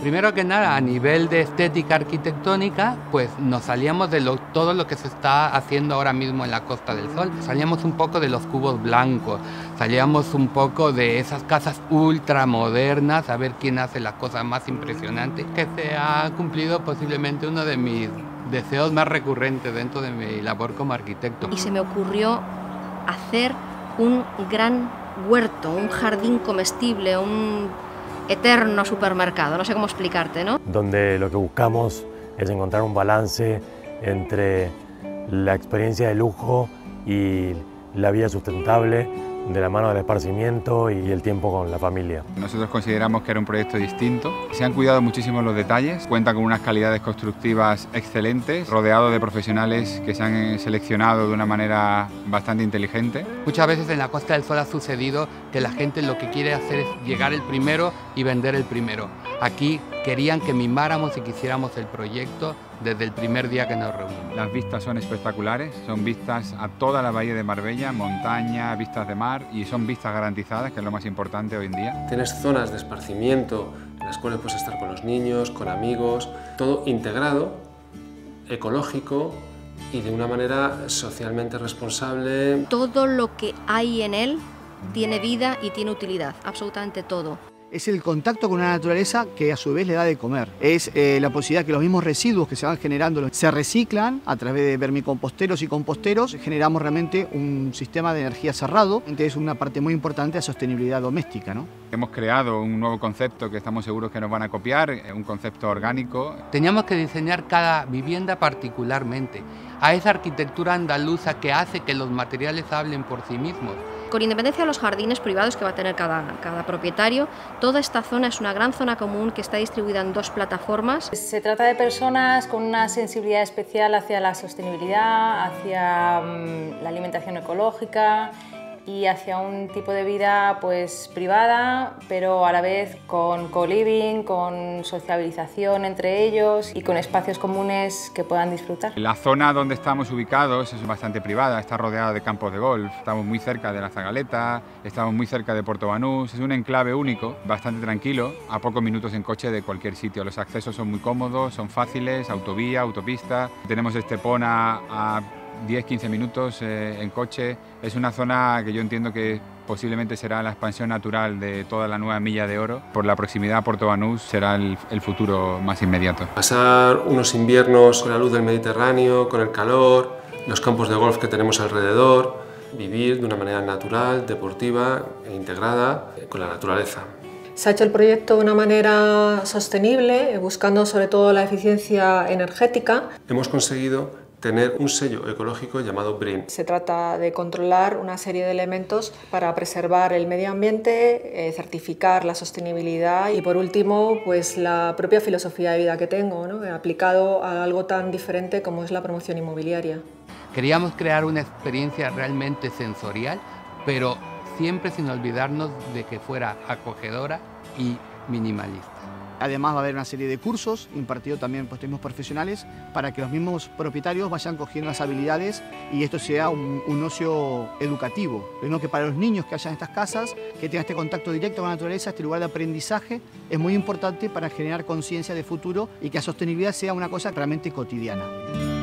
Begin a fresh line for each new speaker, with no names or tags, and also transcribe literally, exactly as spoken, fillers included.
Primero que nada, a nivel de estética arquitectónica, pues nos salíamos de lo, todo lo que se está haciendo ahora mismo en la Costa del Sol. Salíamos un poco de los cubos blancos, salíamos un poco de esas casas ultramodernas, a ver quién hace las cosas más impresionantes, que se ha cumplido posiblemente uno de mis deseos más recurrentes dentro de mi labor como arquitecto.
Y se me ocurrió hacer un gran huerto, un jardín comestible, un eterno supermercado, no sé cómo explicarte, ¿no?
Donde lo que buscamos es encontrar un balance entre la experiencia de lujo y la vida sustentable, de la mano del esparcimiento y el tiempo con la familia.
Nosotros consideramos que era un proyecto distinto. Se han cuidado muchísimo los detalles, cuenta con unas calidades constructivas excelentes, rodeado de profesionales que se han seleccionado de una manera bastante inteligente.
Muchas veces en la Costa del Sol ha sucedido que la gente lo que quiere hacer es llegar el primero y vender el primero. Aquí querían que mimáramos y quisiéramos el proyecto desde el primer día que nos reunimos.
Las vistas son espectaculares, son vistas a toda la bahía de Marbella, montaña, vistas de mar, y son vistas garantizadas, que es lo más importante hoy en día.
Tienes zonas de esparcimiento en las cuales puedes estar con los niños, con amigos, todo integrado, ecológico y de una manera socialmente responsable.
Todo lo que hay en él tiene vida y tiene utilidad, absolutamente todo.
Es el contacto con la naturaleza que a su vez le da de comer. Es eh, la posibilidad que los mismos residuos que se van generando se reciclan a través de vermicomposteros y composteros. Generamos realmente un sistema de energía cerrado. Entonces es una parte muy importante de la sostenibilidad doméstica, ¿no?
Hemos creado un nuevo concepto que estamos seguros que nos van a copiar, un concepto orgánico.
Teníamos que diseñar cada vivienda particularmente, a esa arquitectura andaluza que hace que los materiales hablen por sí mismos.
Con independencia de los jardines privados que va a tener cada, cada propietario, toda esta zona es una gran zona común que está distribuida en dos plataformas.
Se trata de personas con una sensibilidad especial hacia la sostenibilidad, hacia um, la alimentación ecológica y hacia un tipo de vida pues privada, pero a la vez con co-living, con sociabilización entre ellos y con espacios comunes que puedan disfrutar.
La zona donde estamos ubicados es bastante privada, está rodeada de campos de golf, estamos muy cerca de la Zagaleta, estamos muy cerca de Puerto Banús, es un enclave único, bastante tranquilo, a pocos minutos en coche de cualquier sitio. Los accesos son muy cómodos, son fáciles, autovía, autopista, tenemos Estepona a diez a quince minutos eh, en coche. Es una zona que yo entiendo que posiblemente será la expansión natural de toda la nueva milla de oro. Por la proximidad a Puerto Banús será el, el futuro más inmediato.
Pasar unos inviernos con la luz del Mediterráneo, con el calor, los campos de golf que tenemos alrededor, vivir de una manera natural, deportiva e integrada con la naturaleza.
Se ha hecho el proyecto de una manera sostenible, buscando sobre todo la eficiencia energética.
Hemos conseguido tener un sello ecológico llamado BREEAM.
Se trata de controlar una serie de elementos para preservar el medio ambiente, eh, certificar la sostenibilidad y por último pues la propia filosofía de vida que tengo, ¿no? Aplicado a algo tan diferente como es la promoción inmobiliaria.
Queríamos crear una experiencia realmente sensorial, pero siempre sin olvidarnos de que fuera acogedora y minimalista.
Además va a haber una serie de cursos impartidos también por mismos profesionales para que los mismos propietarios vayan cogiendo las habilidades y esto sea un, un ocio educativo. Lo que para los niños que hayan en estas casas, que tengan este contacto directo con la naturaleza, este lugar de aprendizaje, es muy importante para generar conciencia de futuro y que la sostenibilidad sea una cosa realmente cotidiana.